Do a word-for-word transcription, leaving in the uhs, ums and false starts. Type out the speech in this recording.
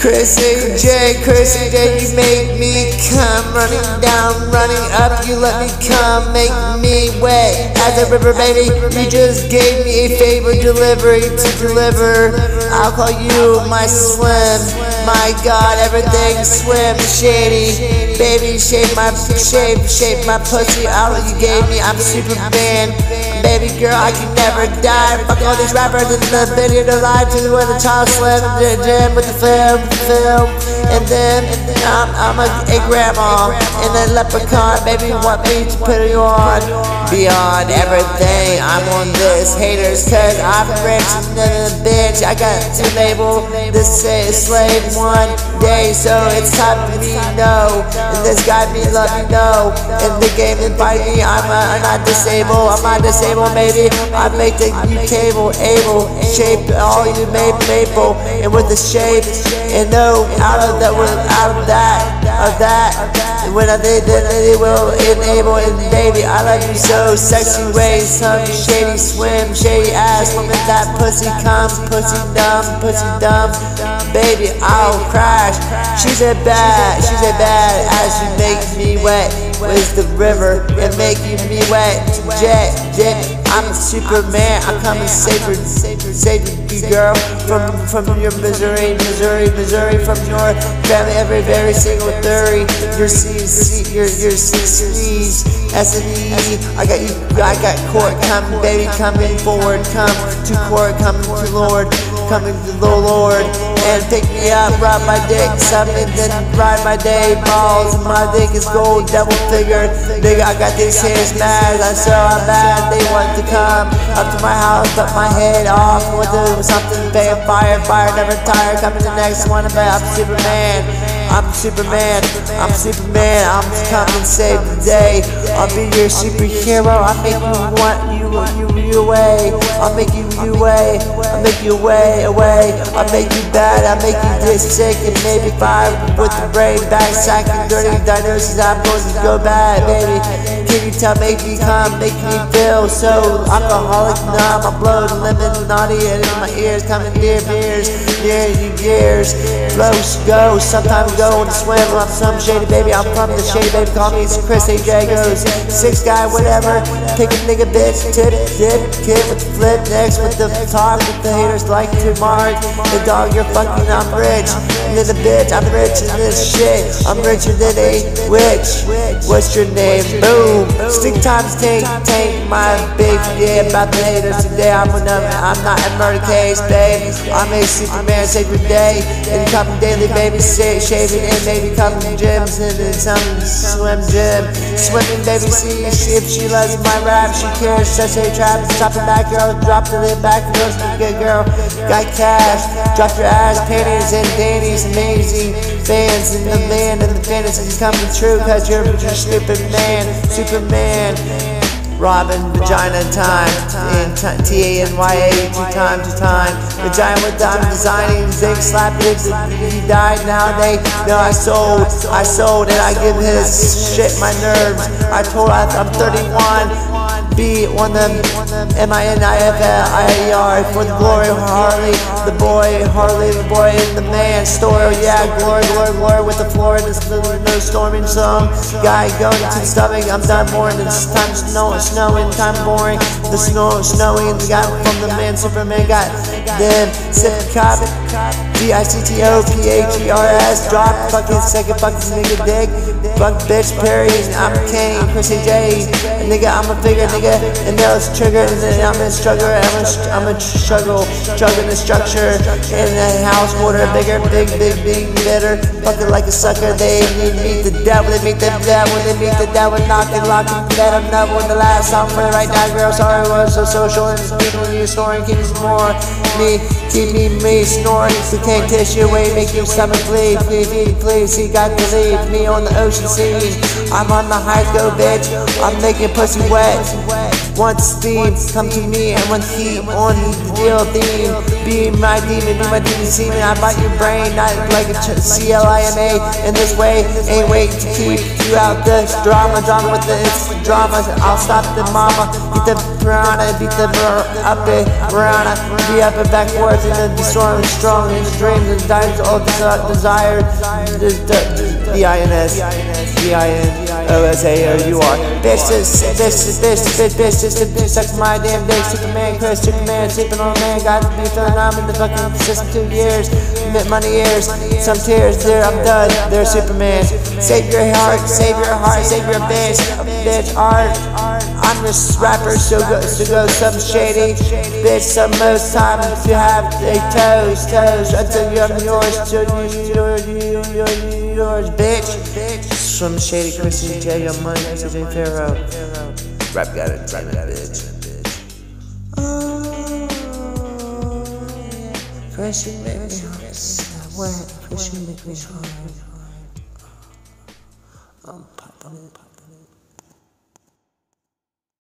Chris A J, Chris A J, you make me come running down, running up, you let me come, make me wet as a river, baby. You just gave me a favor, delivery to deliver. I'll call you my Swim, my God, everything Swim Shady. Baby, shape my shape, shape my pussy. All you gave me, I'm Superman. Baby girl, I can never die. Fuck all these rappers in the video to lie to when the child slam in the gym with the film, film. And then I'm, I'm a, a grandma and a leprechaun. Baby, want me to put you on beyond everything. I'm on this haters, cause I'm rich and then a bitch. I got to label this say slave one day, so it's time for me to know. And this guy me let me know. In the game and fight me, I'm, a, I'm not disabled. I'm not disabled, baby. I make the you cable able shape all you made maple and with the shape and no out of that out of that of that. And when I did that, it will enable and baby, I love you so sexy ways, some shady swim, shady ass woman that pussy comes, pussy dumb, pussy dumb. Baby, I'll crash. She's a bad, she's a bad as you make me wet. Where's the river and make you me wet? Jet, jet. I'm a Superman. I'm coming save her, save you, girl, from from your misery, Missouri, Missouri, from your family. Every very single theory. Your C, C, your your C, C's, S and E. I got you. I got court coming, baby, coming forward. Come to court, coming to Lord, coming to the Lord. And pick me up, ride my dick, something, then ride my day balls. My dick is gold, double figured. Nigga, I got these haters mad, I'm so I'm mad. They want to come up to my house, cut my head off. Want to do something, pay fire, fire, never tired. Coming to the next one, but I'm Superman. I'm Superman, I'm Superman. I'm coming save the day. I'll be your superhero. I'll make you want you, you, you away. I'll make you, you away. I'll make you away, away. I'll make you bad. I make you this sick and maybe five with the brain back sack and dirty diagnosis. I'm going to go bad, baby. Can you tell, make me come, make me feel so alcoholic, numb. I'm blowing lemon, naughty, and in my ears coming near beers, near you years. Flow, go, sometimes go and swim. I'm some shady baby. I'm from the shady baby. Call me Chris A J. Goes six guy, whatever. Pick a nigga, bitch, tip, dip, kid with the flip, next with the talk with the haters like to mark. The dog, you're fucking, I'm rich. And then the bitch, I'm rich in this shit. I'm richer than a witch. What's your name? Boom. Stick times tank, tank my big yeah about the haters today. I'm another, I'm not a murder case, babe. I'm a Superman, sacred day. And coming daily, baby, shaving and maybe coming gyms and then some swim gym. Swimming, baby, see if she loves my rap. She cares, such a trap. Stop the back, girl, drop the lid back, girls, good girl. Got cash, drop your ass, panties and dandies, amazing fans in the land and the fantasies coming true, cause you're just stupid man, Superman. Robin, vagina time, T A N Y A, two time, two time. Vagina with I'm designing, zig slap it, he died now they know I sold, I sold and I give his shit my nerves. I told I, I'm thirty-one. B on them, M I N I F L I E R for the glory of Harley, the boy, Harley, the boy in the man story. Yeah, glory, glory, glory with the floor. This little no storming song. Guy going to the stomach. I'm done boring. This time snow, snowing, time boring. The snow, snowing. Got from the man, Superman got them. Sip cop, G I C T O P H E R S. Drop fucking second fucking nigga dick. Fuck bitch Perry. I'm King, Chris A J. Nigga, I'm a figure, nigga. And now it's triggered, and then I'm a struggle, I'm a, I'm a struggle, struggling the structure, in the house, water, bigger, big, big, big, better, fucking like a sucker. They meet the devil, they meet the devil, they meet the devil, knocking, locking, better, never in the last song for right now, girl. Sorry, it was so social, and it's people you snoring, keep me more, me, keep me, me snoring, so can't tissue away, make you stomach bleed, please, please, please, he got to leave me on the ocean scene. I'm on the high go, bitch, I'm making pussy wet. wants steam, come to me and want heat on the deal theme. Be my demon, be my demon semen. I bite your brain, not like a C L I M A. In this way, ain't wait to keep you out the drama, drama with the it's drama. I'll stop the mama, get the piranha, beat the up it, piranha, be up and backwards, and then be strong and strong in the dreams and dimes all desire. D I N S, D I N O S A O U R. Bitch, this, bitch, this, bitch, bitch, this, bitch, suck my damn dick. Superman, Chris, Superman, sleeping on a man. Gotta be feeling I'm in the fucking system two years. Money years, some tears, there I'm done. There's Superman. Save your heart, save your heart, save your bitch, bitch, art. I'm this rapper, so go, so go some shady. Bitch, some most time if you have a toes, toes, until you're yours, till you're yours, bitch. Swim Shady Chris A J, your money, A J Pharaoh. Rap got it, rap it, bitch. Oh, Chris, you make me hard. Chris, you make me hard. I'm popping, I'm popping.